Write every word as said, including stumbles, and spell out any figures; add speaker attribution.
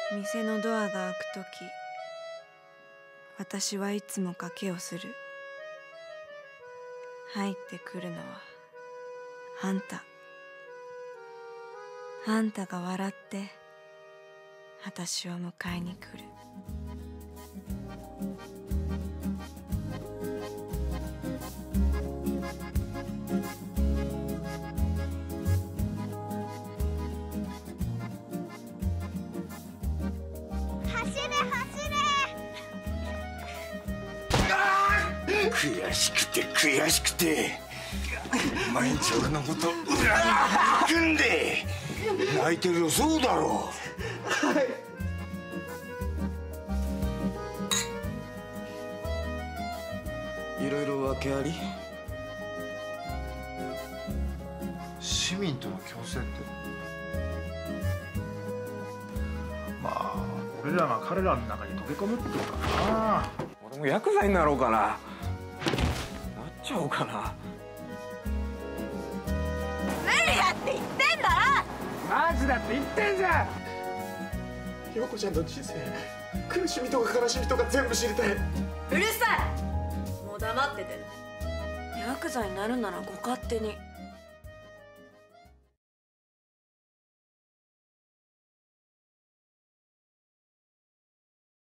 Speaker 1: 店のドアが開くとき、私はいつも賭けをする。入ってくるのはあんた。あんたが笑って私を迎えに来る。
Speaker 2: 悔しくて悔しくて毎日俺のこと恨んで憎んで泣いてるよ。そうだろう。はい。いろいろ訳あり。
Speaker 3: 市民との共生ってまあ俺らが彼らの中に溶け込むってことかな。
Speaker 4: 俺もヤクザになろうかな。なっちゃおうかな。
Speaker 1: 無理だって言ってんだろ。
Speaker 4: マジだって言ってんじゃん。
Speaker 3: 陽子ちゃんの人生、苦しみとか悲しみとか全部知りたい。
Speaker 1: うるさい。もう黙ってて。ヤクザになるならご勝手に。